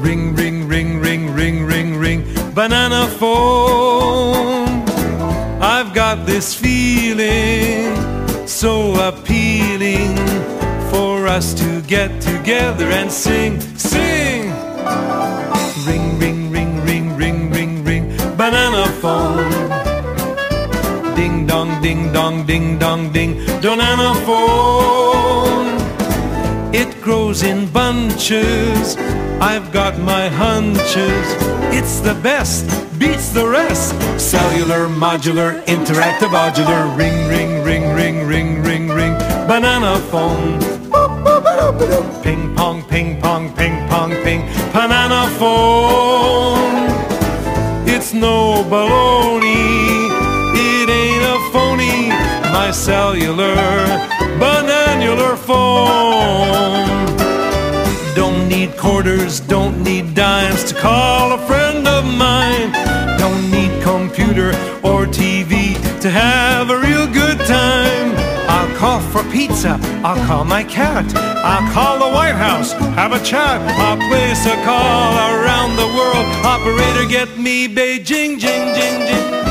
Ring, ring, ring, ring, ring, ring, ring, banana phone. I've got this feeling so appealing for us to get together and sing, sing. Ring, ring, ring, ring, ring, ring, ring, banana phone. Ding dong, ding dong, ding dong, ding, banana phone. It grows in bunches, I've got my hunches. It's the best, beats the rest. Cellular, modular, interactive, modular. Ring, ring, ring, ring, ring, ring, ring, banana phone. Ping pong, ping pong, ping pong, ping, banana phone. It's no baloney, it ain't a phony. My cellular, bananular phone. Don't need quarters, don't need dimes to call a friend of mine. Don't need computer or TV to have a real good time. I'll call for pizza, I'll call my cat, I'll call the White House, have a chat. I'll place a call around the world. Operator, get me Beijing, jing, jing, jing.